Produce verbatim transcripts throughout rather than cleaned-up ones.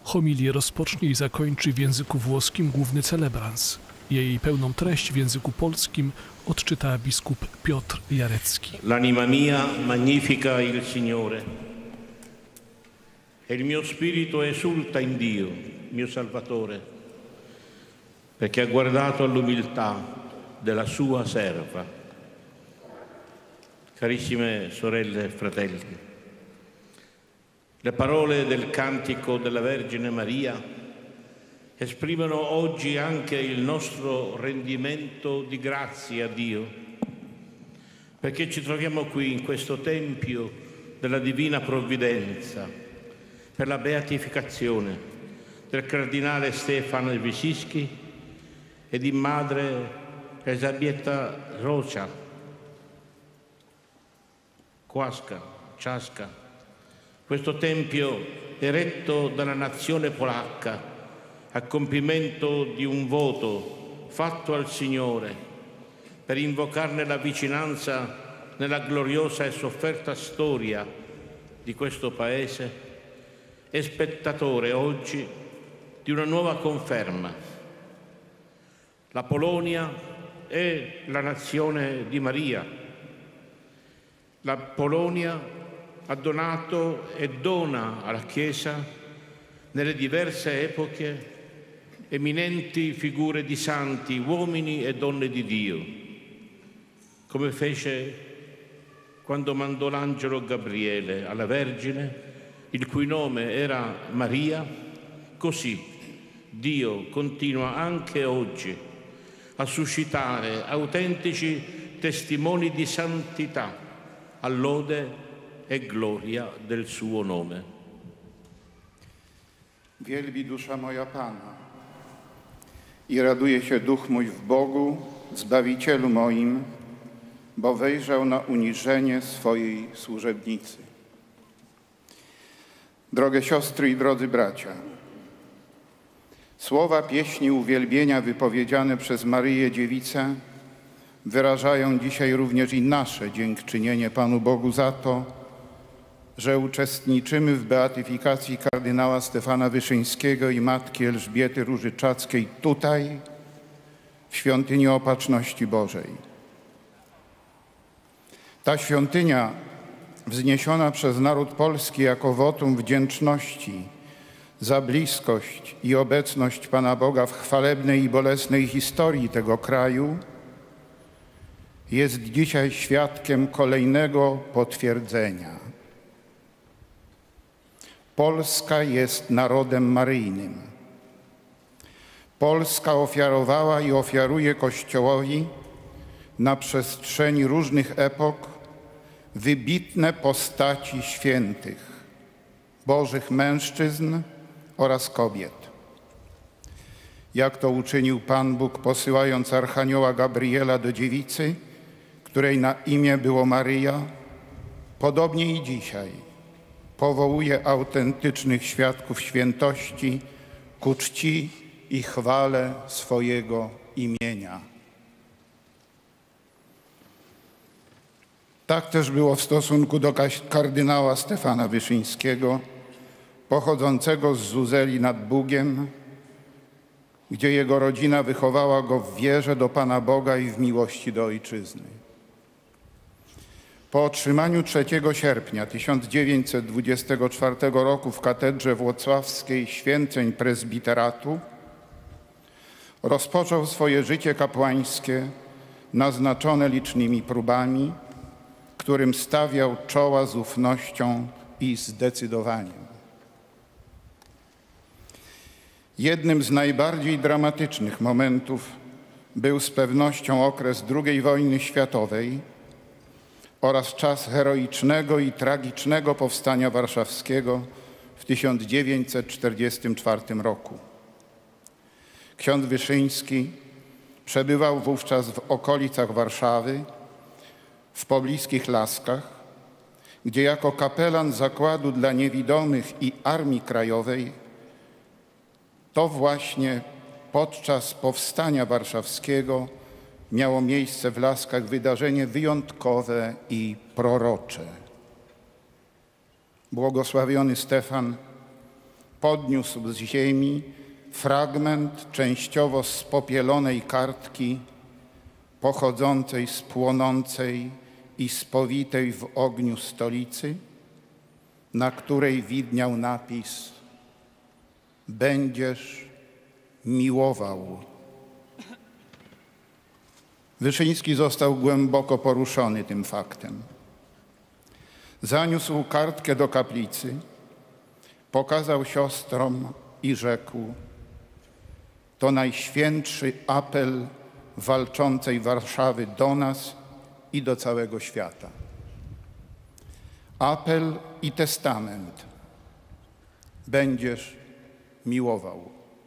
Homilię rozpocznie i zakończy w języku włoskim główny celebrans. Jej pełną treść w języku polskim odczyta biskup Piotr Jarecki. L'anima mia magnifica il Signore, e il mio spirito esulta in Dio, mio Salvatore, perché ha guardato all'umiltà della sua serva. Carissime sorelle e fratelli, le parole del cantico della Vergine Maria esprimono oggi anche il nostro rendimento di grazie a Dio, perché ci troviamo qui in questo Tempio della Divina Provvidenza per la beatificazione del cardinale Stefano Wyszyński e di madre Elisabetta Rocha, Quasca, Ciasca. Questo tempio eretto dalla nazione polacca a compimento di un voto fatto al Signore per invocarne la vicinanza nella gloriosa e sofferta storia di questo Paese, è spettatore oggi di una nuova conferma. La Polonia è la nazione di Maria. La Polonia ha donato e dona alla Chiesa nelle diverse epoche eminenti figure di santi, uomini e donne di Dio, come fece quando mandò l'angelo Gabriele alla Vergine, il cui nome era Maria. Così Dio continua anche oggi a suscitare autentici testimoni di santità, a lode e gloria del suo nome. Wielbi dusza moja Pana i raduje się duch mój w Bogu, Zbawicielu moim, bo wejrzał na uniżenie swojej służebnicy. Drogie siostry i drodzy bracia, słowa pieśni uwielbienia wypowiedziane przez Maryję Dziewicę wyrażają dzisiaj również i nasze dziękczynienie Panu Bogu za to, że uczestniczymy w beatyfikacji kardynała Stefana Wyszyńskiego i matki Elżbiety Różyczackiej tutaj, w Świątyni Opatrzności Bożej. Ta świątynia, wzniesiona przez naród polski jako wotum wdzięczności za bliskość i obecność Pana Boga w chwalebnej i bolesnej historii tego kraju, jest dzisiaj świadkiem kolejnego potwierdzenia. Polska jest narodem maryjnym. Polska ofiarowała i ofiaruje Kościołowi na przestrzeni różnych epok wybitne postaci świętych, bożych mężczyzn oraz kobiet. Jak to uczynił Pan Bóg, posyłając archanioła Gabriela do dziewicy, której na imię było Maryja, podobnie i dzisiaj powołuje autentycznych świadków świętości ku czci i chwale swojego imienia. Tak też było w stosunku do kardynała Stefana Wyszyńskiego, pochodzącego z Zuzeli nad Bugiem, gdzie jego rodzina wychowała go w wierze do Pana Boga i w miłości do ojczyzny. Po otrzymaniu trzeciego sierpnia tysiąc dziewięćset dwudziestego czwartego roku w katedrze włocławskiej święceń prezbiteratu rozpoczął swoje życie kapłańskie naznaczone licznymi próbami, którym stawiał czoła z ufnością i zdecydowaniem. Jednym z najbardziej dramatycznych momentów był z pewnością okres drugiej wojny światowej oraz czas heroicznego i tragicznego powstania warszawskiego w tysiąc dziewięćset czterdziestym czwartym roku. Ksiądz Wyszyński przebywał wówczas w okolicach Warszawy, w pobliskich Laskach, gdzie jako kapelan Zakładu dla Niewidomych i Armii Krajowej to właśnie podczas powstania warszawskiego miało miejsce w Laskach wydarzenie wyjątkowe i prorocze. Błogosławiony Stefan podniósł z ziemi fragment częściowo spopielonej kartki pochodzącej z płonącej i spowitej w ogniu stolicy, na której widniał napis: będziesz miłował. Wyszyński został głęboko poruszony tym faktem. Zaniósł kartkę do kaplicy, pokazał siostrom i rzekł: to najświętszy apel walczącej Warszawy do nas i do całego świata. Apel i testament. Będziesz miłował.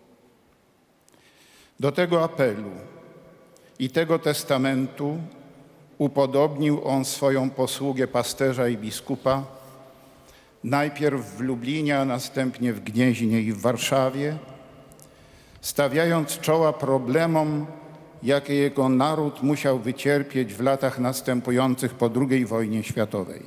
Do tego apelu i tego testamentu upodobnił on swoją posługę pasterza i biskupa, najpierw w Lublinie, a następnie w Gnieźnie i w Warszawie, stawiając czoła problemom, jakie jego naród musiał wycierpieć w latach następujących po drugiej wojnie światowej.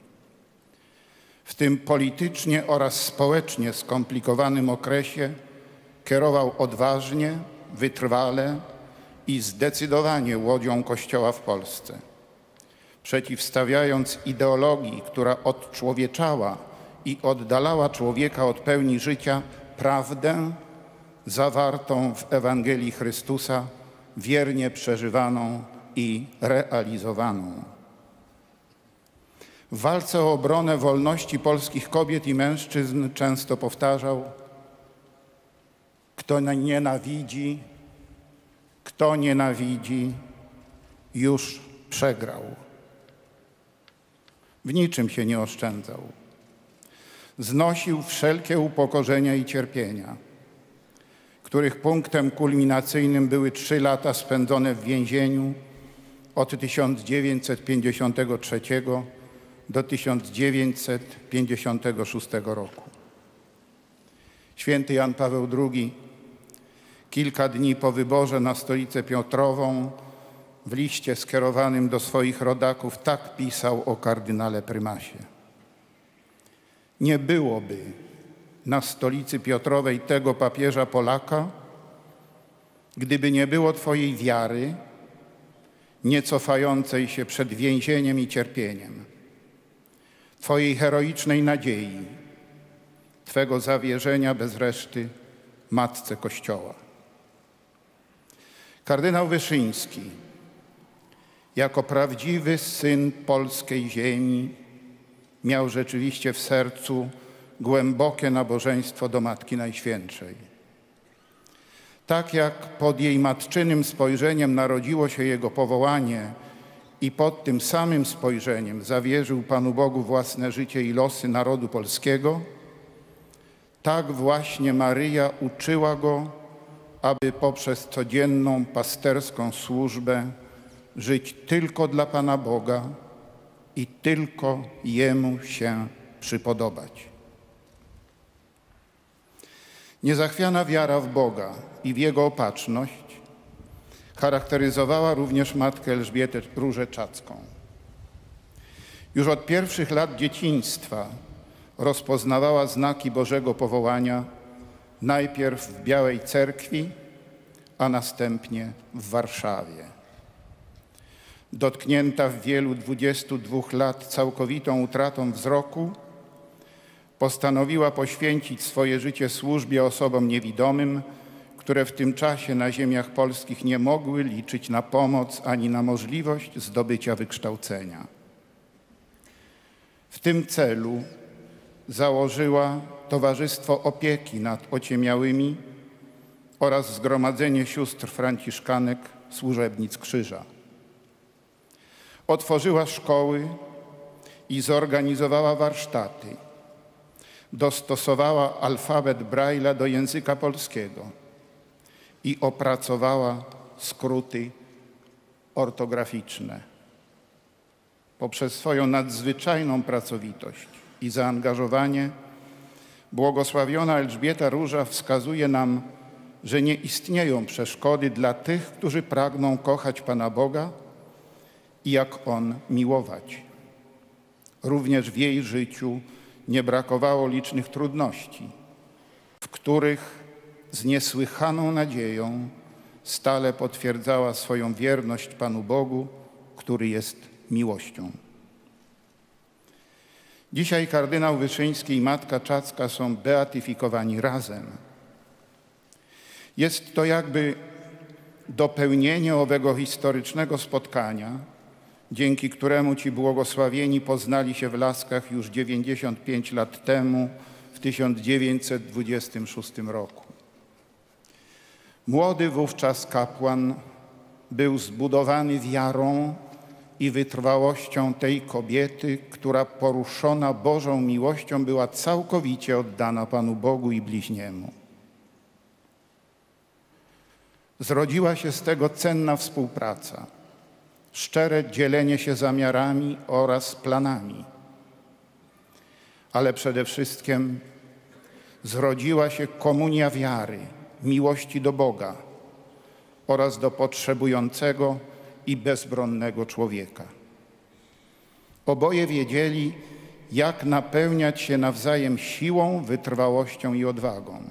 W tym politycznie oraz społecznie skomplikowanym okresie kierował odważnie, wytrwale i zdecydowanie łodzią Kościoła w Polsce, przeciwstawiając ideologii, która odczłowieczała i oddalała człowieka od pełni życia, prawdę zawartą w Ewangelii Chrystusa, wiernie przeżywaną i realizowaną. W walce o obronę wolności polskich kobiet i mężczyzn często powtarzał: kto nienawidzi, kto nienawidzi, już przegrał. W niczym się nie oszczędzał. Znosił wszelkie upokorzenia i cierpienia, których punktem kulminacyjnym były trzy lata spędzone w więzieniu od tysiąc dziewięćset pięćdziesiątego trzeciego do tysiąc dziewięćset pięćdziesiątego szóstego roku. Święty Jan Paweł drugi kilka dni po wyborze na stolicę Piotrową w liście skierowanym do swoich rodaków tak pisał o kardynale prymasie: nie byłoby na stolicy Piotrowej tego papieża Polaka, gdyby nie było Twojej wiary, nie cofającej się przed więzieniem i cierpieniem, Twojej heroicznej nadziei, Twego zawierzenia bez reszty Matce Kościoła. Kardynał Wyszyński, jako prawdziwy syn polskiej ziemi, miał rzeczywiście w sercu głębokie nabożeństwo do Matki Najświętszej. Tak jak pod jej matczynym spojrzeniem narodziło się jego powołanie i pod tym samym spojrzeniem zawierzył Panu Bogu własne życie i losy narodu polskiego, tak właśnie Maryja uczyła go, aby poprzez codzienną pasterską służbę żyć tylko dla Pana Boga i tylko Jemu się przypodobać. Niezachwiana wiara w Boga i w Jego opatrzność charakteryzowała również matkę Elżbietę Różeczacką. Już od pierwszych lat dzieciństwa rozpoznawała znaki Bożego powołania, najpierw w Białej Cerkwi, a następnie w Warszawie. Dotknięta w wielu dwudziestu dwóch lat całkowitą utratą wzroku, postanowiła poświęcić swoje życie służbie osobom niewidomym, które w tym czasie na ziemiach polskich nie mogły liczyć na pomoc ani na możliwość zdobycia wykształcenia. W tym celu założyła Towarzystwo Opieki nad Ociemiałymi oraz Zgromadzenie Sióstr Franciszkanek Służebnic Krzyża. Otworzyła szkoły i zorganizowała warsztaty. Dostosowała alfabet Braille'a do języka polskiego i opracowała skróty ortograficzne. Poprzez swoją nadzwyczajną pracowitość i zaangażowanie błogosławiona Elżbieta Róża wskazuje nam, że nie istnieją przeszkody dla tych, którzy pragną kochać Pana Boga i jak On miłować. Również w jej życiu nie brakowało licznych trudności, których z niesłychaną nadzieją stale potwierdzała swoją wierność Panu Bogu, który jest miłością. Dzisiaj kardynał Wyszyński i matka Czacka są beatyfikowani razem. Jest to jakby dopełnienie owego historycznego spotkania, dzięki któremu ci błogosławieni poznali się w Laskach już dziewięćdziesiąt pięć lat temu, w tysiąc dziewięćset dwudziestym szóstym roku. Młody wówczas kapłan był zbudowany wiarą i wytrwałością tej kobiety, która poruszona Bożą miłością była całkowicie oddana Panu Bogu i bliźniemu. Zrodziła się z tego cenna współpraca, szczere dzielenie się zamiarami oraz planami. Ale przede wszystkim zrodziła się komunia wiary, miłości do Boga oraz do potrzebującego i bezbronnego człowieka. Oboje wiedzieli, jak napełniać się nawzajem siłą, wytrwałością i odwagą.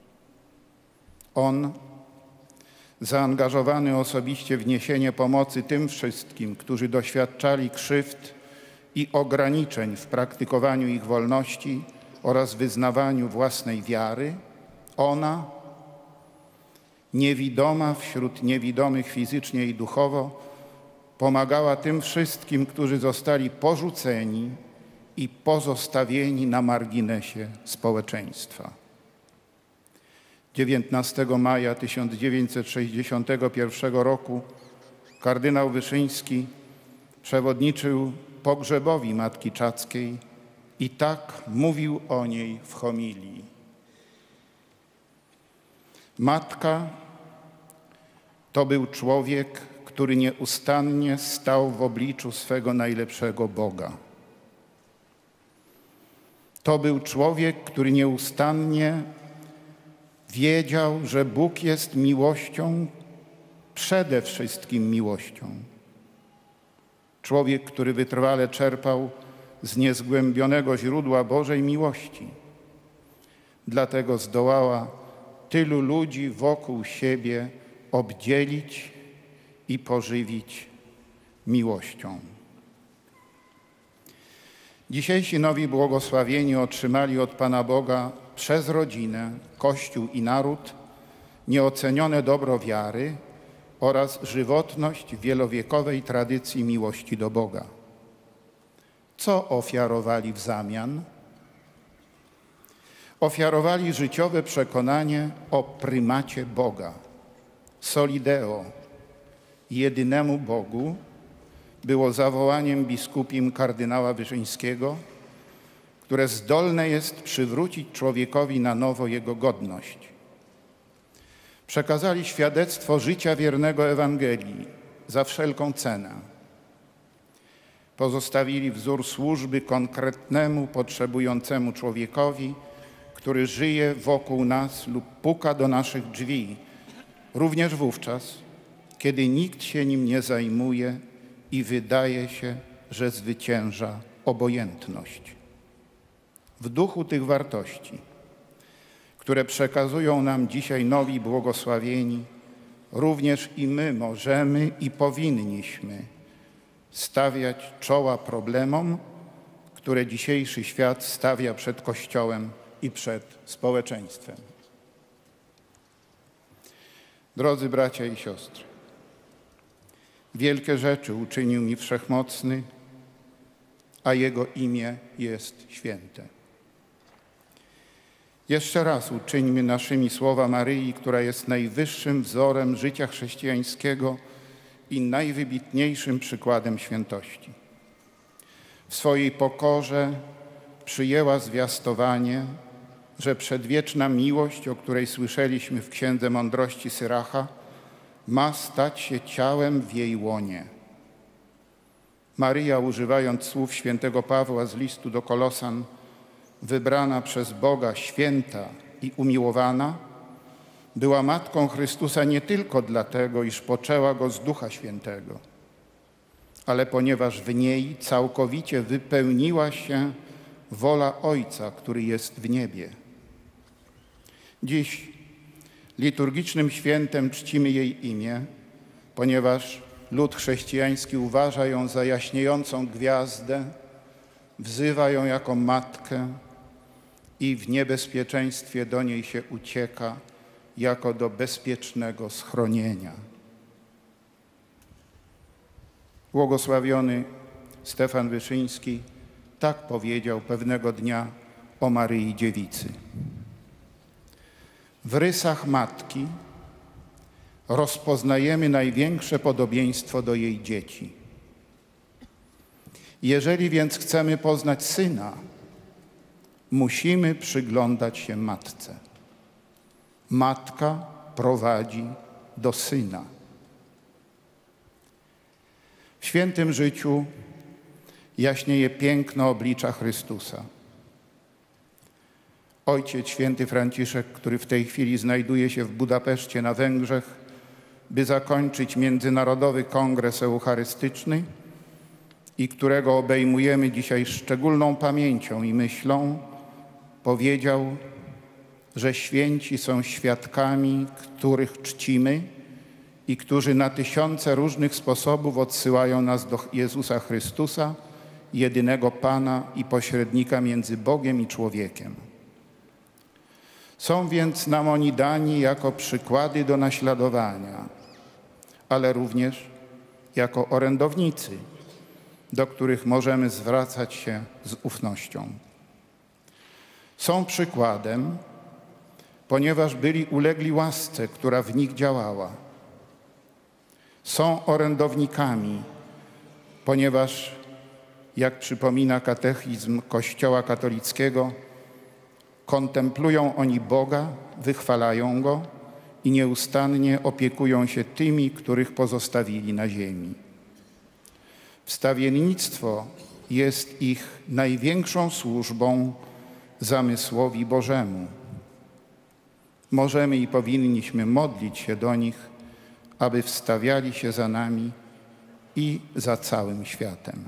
On, zaangażowany osobiście w niesienie pomocy tym wszystkim, którzy doświadczali krzywd i ograniczeń w praktykowaniu ich wolności oraz wyznawaniu własnej wiary, ona, niewidoma wśród niewidomych fizycznie i duchowo, pomagała tym wszystkim, którzy zostali porzuceni i pozostawieni na marginesie społeczeństwa. dziewiętnastego maja tysiąc dziewięćset sześćdziesiątego pierwszego roku kardynał Wyszyński przewodniczył pogrzebowi matki Czackiej i tak mówił o niej w homilii. Matka to był człowiek, który nieustannie stał w obliczu swego najlepszego Boga. To był człowiek, który nieustannie wiedział, że Bóg jest miłością, przede wszystkim miłością. Człowiek, który wytrwale czerpał z niezgłębionego źródła Bożej miłości. Dlatego zdołała tylu ludzi wokół siebie obdzielić i pożywić miłością. Dzisiejsi nowi błogosławieni otrzymali od Pana Boga przez rodzinę, Kościół i naród nieocenione dobro wiary oraz żywotność wielowiekowej tradycji miłości do Boga. Co ofiarowali w zamian? Ofiarowali życiowe przekonanie o prymacie Boga. Soli Deo, jedynemu Bogu, było zawołaniem biskupim kardynała Wyszyńskiego, które zdolne jest przywrócić człowiekowi na nowo jego godność. Przekazali świadectwo życia wiernego Ewangelii za wszelką cenę. Pozostawili wzór służby konkretnemu, potrzebującemu człowiekowi, który żyje wokół nas lub puka do naszych drzwi, również wówczas, kiedy nikt się nim nie zajmuje i wydaje się, że zwycięża obojętność. W duchu tych wartości, które przekazują nam dzisiaj nowi błogosławieni, również i my możemy i powinniśmy stawiać czoła problemom, które dzisiejszy świat stawia przed Kościołem i przed społeczeństwem. Drodzy bracia i siostry, wielkie rzeczy uczynił mi Wszechmocny, a Jego imię jest święte. Jeszcze raz uczyńmy naszymi słowa Maryi, która jest najwyższym wzorem życia chrześcijańskiego i najwybitniejszym przykładem świętości. W swojej pokorze przyjęła zwiastowanie, że przedwieczna miłość, o której słyszeliśmy w Księdze Mądrości Syracha, ma stać się ciałem w jej łonie. Maryja, używając słów świętego Pawła z listu do Kolosan, wybrana przez Boga, święta i umiłowana, była Matką Chrystusa nie tylko dlatego, iż poczęła Go z Ducha Świętego, ale ponieważ w niej całkowicie wypełniła się wola Ojca, który jest w niebie. Dziś liturgicznym świętem czcimy jej imię, ponieważ lud chrześcijański uważa ją za jaśniejącą gwiazdę, wzywa ją jako matkę i w niebezpieczeństwie do niej się ucieka jako do bezpiecznego schronienia. Błogosławiony Stefan Wyszyński tak powiedział pewnego dnia o Maryi Dziewicy. W rysach matki rozpoznajemy największe podobieństwo do jej dzieci. Jeżeli więc chcemy poznać Syna, musimy przyglądać się matce. Matka prowadzi do Syna. W świętym życiu jaśnieje piękno oblicza Chrystusa. Ojciec święty Franciszek, który w tej chwili znajduje się w Budapeszcie na Węgrzech, by zakończyć Międzynarodowy Kongres Eucharystyczny i którego obejmujemy dzisiaj szczególną pamięcią i myślą, powiedział, że święci są świadkami, których czcimy i którzy na tysiące różnych sposobów odsyłają nas do Jezusa Chrystusa, jedynego Pana i pośrednika między Bogiem i człowiekiem. Są więc nam oni dani jako przykłady do naśladowania, ale również jako orędownicy, do których możemy zwracać się z ufnością. Są przykładem, ponieważ byli ulegli łasce, która w nich działała. Są orędownikami, ponieważ, jak przypomina katechizm Kościoła katolickiego, kontemplują oni Boga, wychwalają Go i nieustannie opiekują się tymi, których pozostawili na ziemi. Wstawiennictwo jest ich największą służbą zamysłowi Bożemu. Możemy i powinniśmy modlić się do nich, aby wstawiali się za nami i za całym światem.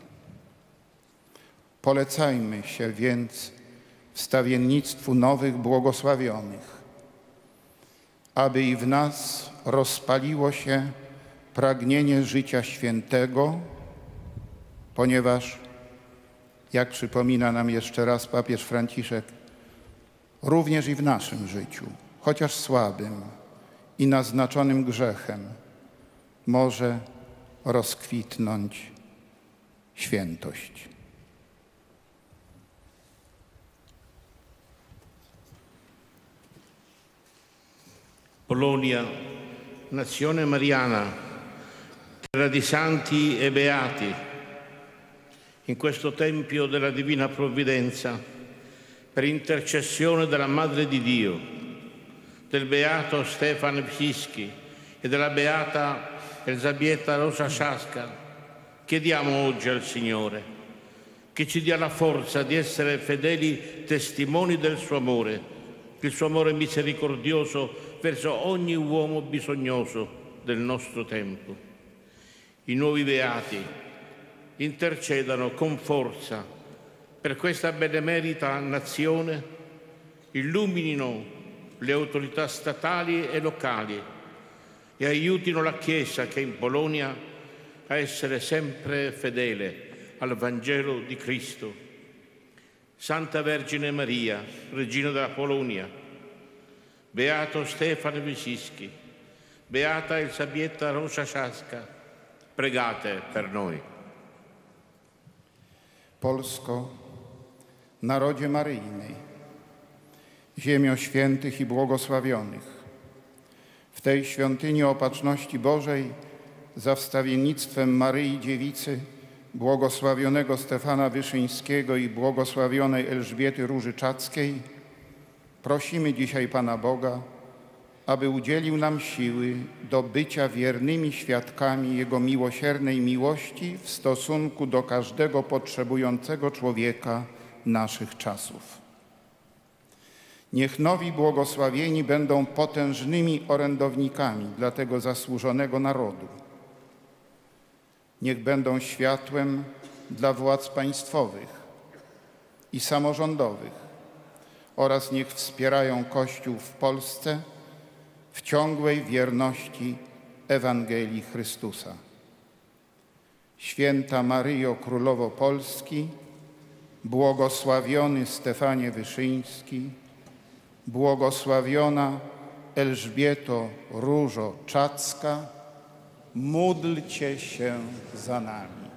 Polecajmy się więc wstawiennictwu nowych błogosławionych, aby i w nas rozpaliło się pragnienie życia świętego, ponieważ, jak przypomina nam jeszcze raz papież Franciszek, również i w naszym życiu, chociaż słabym i naznaczonym grzechem, może rozkwitnąć świętość. Polonia, nazione mariana, terra di santi e beati, in questo Tempio della Divina Provvidenza, per intercessione della Madre di Dio, del Beato Stefan Wyszyński e della Beata Elżbieta Roża-Szaska, chiediamo oggi al Signore che ci dia la forza di essere fedeli testimoni del suo amore, il suo amore misericordioso verso ogni uomo bisognoso del nostro tempo. I nuovi beati intercedano con forza per questa benemerita nazione, illuminino le autorità statali e locali e aiutino la Chiesa che è in Polonia a essere sempre fedele al Vangelo di Cristo. Santa Vergine Maria, Regina della Polonia, Beato Stefan Wyszyński, Beata Elżbieta Roża-Szaska, pregate per noi. Polsko, narodzie Maryjnej, ziemio świętych i błogosławionych, w tej świątyni Opatrzności Bożej za wstawiennictwem Maryi Dziewicy, błogosławionego Stefana Wyszyńskiego i błogosławionej Elżbiety Różyczackiej prosimy dzisiaj Pana Boga, aby udzielił nam siły do bycia wiernymi świadkami Jego miłosiernej miłości w stosunku do każdego potrzebującego człowieka naszych czasów. Niech nowi błogosławieni będą potężnymi orędownikami dla tego zasłużonego narodu. Niech będą światłem dla władz państwowych i samorządowych oraz niech wspierają Kościół w Polsce w ciągłej wierności Ewangelii Chrystusa. Święta Maryjo, Królowo Polski, błogosławiony Stefanie Wyszyński, błogosławiona Elżbieto Różo Czacka, módlcie się za nami.